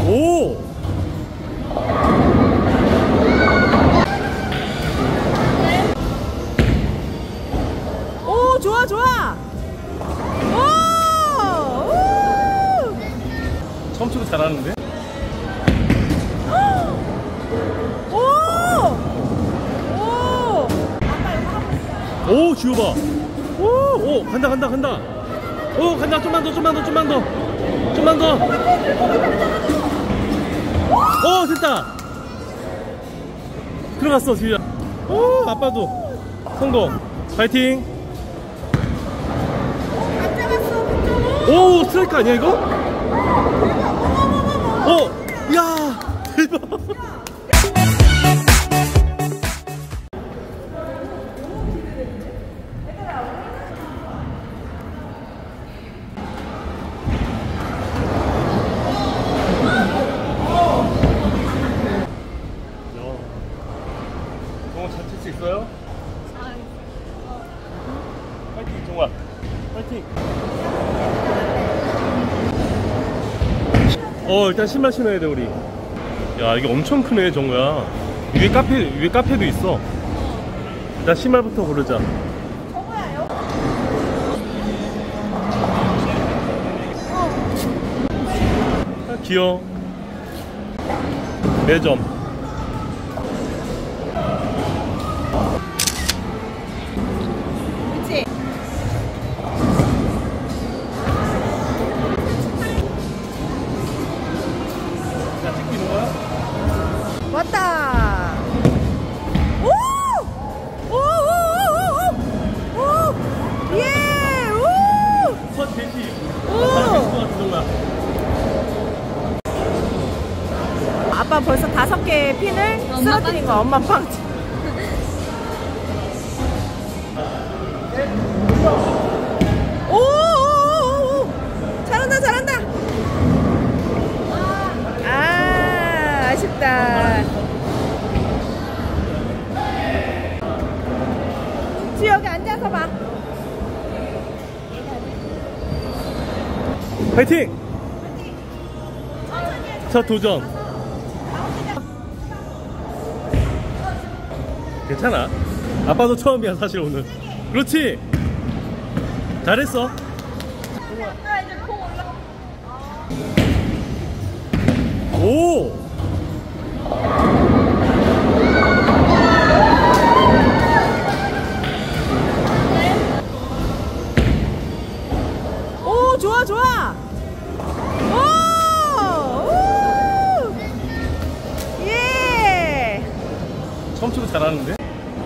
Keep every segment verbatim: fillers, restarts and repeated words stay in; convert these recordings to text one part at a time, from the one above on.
오! 오, 좋아, 좋아! 오! 처음 치고 잘하는데? 오! 오! 오, 지호봐. 오, 오, 간다, 간다, 간다. 오, 간다. 좀만 더, 좀만 더, 좀만 더. 좀만 더. 오, 됐다. 들어갔어, 지호야. 오, 아빠도 성공. 파이팅. 오, 스트라이크 아니야, 이거? 오, 야, 대박. 정말 잘 칠 수 있어요? 파이팅, 정말. 파이팅. 어, 일단 신발 신어야 돼, 우리. 야, 이게 엄청 크네, 정우야. 위에 카페, 위에 카페도 있어. 일단 신발부터 고르자. 정우야, 아, 귀여워. 네 점. 그치? 자, 찍고 있는 거야? 왔다! 오! 오! 오! 오! 오! 오! 예! 오! 첫 대시. 오! 정말. 아빠 벌써 다섯 개의 핀을 쓰러뜨린 거 엄마 빵. 오, 오, 오, 오. 잘한다, 잘한다. 아, 아쉽다. 지 여기 앉아서 봐. 파이팅! 첫 도전. 괜찮아. 아빠도 처음이야, 사실 오늘. 그렇지. 잘했어. 오! 오, 좋아, 좋아. 오! 오! 예! 처음 치고 잘하는데?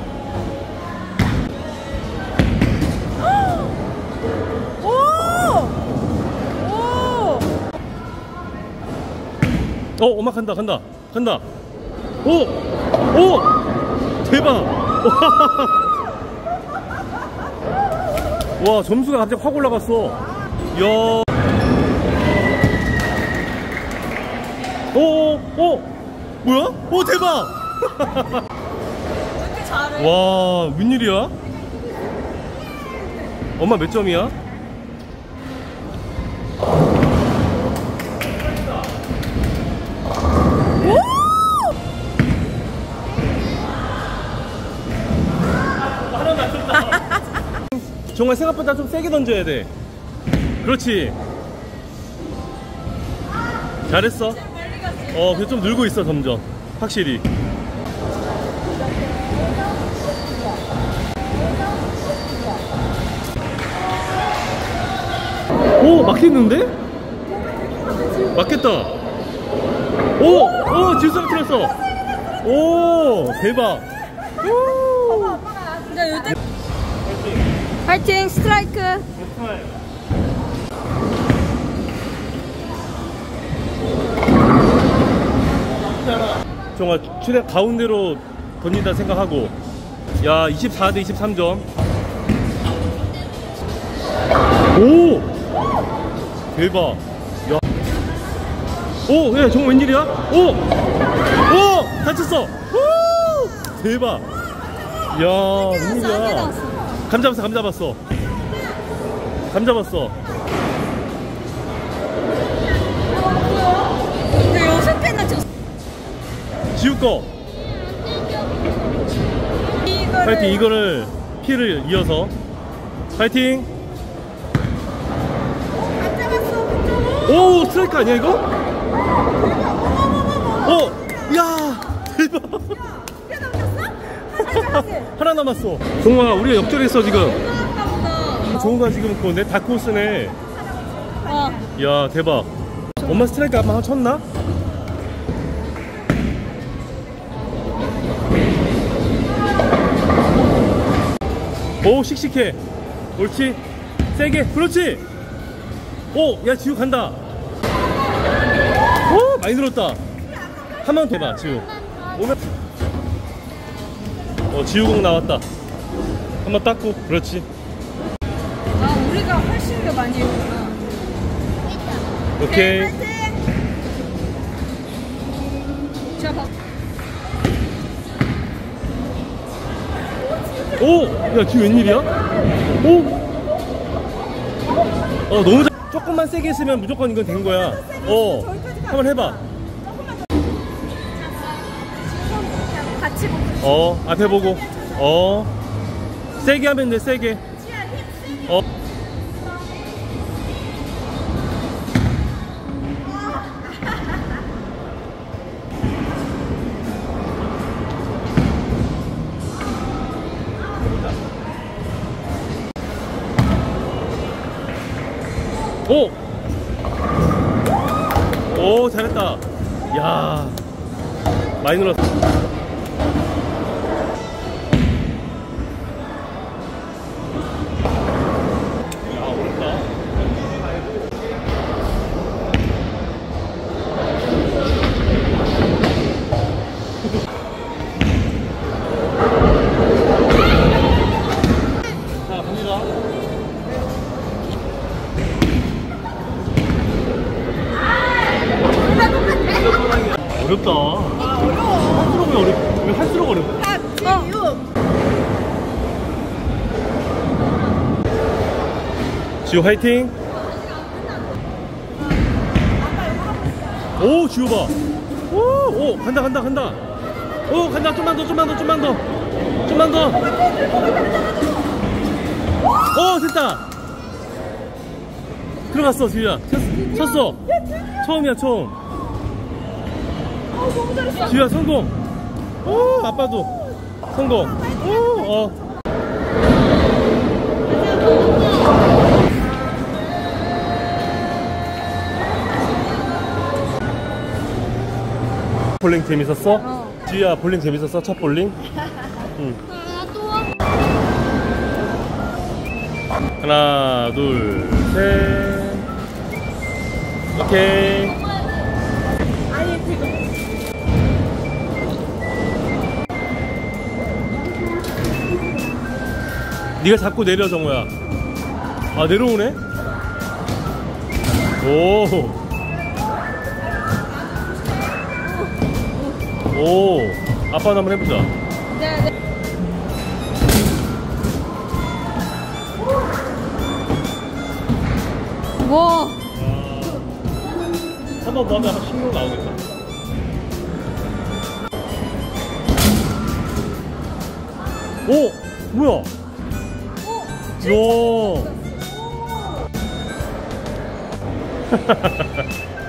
오! 오! 어, 엄마 간다, 간다, 간다. 오! 오! 대박! 와, 점수가 갑자기 확 올라갔어. 야. 오, 오, 뭐야? 오, 대박! 왜 이렇게 잘해? 와, 웬일이야? 엄마 몇 점이야? 오! 하나 맞췄다. 정말 생각보다 좀 세게 던져야 돼. 그렇지. 잘했어. 어, 그래 좀 늘고 있어 점점. 확실히. 오, 맞겠는데? 맞겠다. 오, 오, 질성 틀었어. 오, 대박. 오. 파이팅, 스트라이크. 정말 최대한 가운데로 던진다 생각하고. 야, 이십사 대 이십삼 점. 오, 대박. 야, 오, 야, 정말 웬일이야? 오, 오, 다쳤어. 오, 대박. 야, 웬일이야? 감 잡았어, 감 잡았어. 감 잡았어. 근데 지우 거. 이거를 파이팅. 이거를 키를 이어서 파이팅. 안 잡았어. 그쪽으로. 오 스트라이크 아니야 이거? 어, 야 대박. 꽤 남겼어? 하지. 하나 남았어. 동아 우리가 역전했어 지금. 아까보다. 종우가 지금 그거네 다크호스네. 어. 야 대박. 엄마 스트라이크 아마 쳤나? 오 씩씩해. 옳지. 세게. 그렇지. 오 야 지우 간다. 오 많이 늘었다. 한 번 더 해봐 지우. 오면 어 지우공 나왔다. 한 번 닦고. 그렇지. 아 우리가 훨씬 더 많이 했구나. 오케이. 자 봐. 오! 야, 지금 웬일이야? 오! 어, 너무 잘. 조금만 세게 했으면 무조건 이건 된 거야. 어. 한번 해봐. 같이 보고. 어, 앞에 보고. 어. 세게 하면 돼, 세게. 어. 오! 오, 잘했다. 야, 많이 늘었어. 야, 어렵다. 자, 갑니다. 어렵다. 아 어려워. 할수록 어렵. 왜 할수록 어렵어? 다 지우. 지우 화이팅. 오 지우 봐. 오, 오 간다 간다 간다. 오 간다. 좀만 더 좀만 더 좀만 더 좀만 더. 오 됐다. 들어갔어 지우야. 쳤, 쳤어. 처음이야 처음. 어 너무 잘했어. 지우야 성공. 오 아빠도 성공. 오 어. 볼링 재밌었어? 어. 지우야 볼링 재밌었어? 첫 볼링? 응. 하나 둘 셋. 오케이. 아니 지금. 네가 자꾸 내려 정우야. 아 내려오네? 오. 오. 아빠는 한번 해보자. 네, 네. 와. 한 번 더 하면 아마 신경 나오겠다. 오! 뭐야? 오. 이야.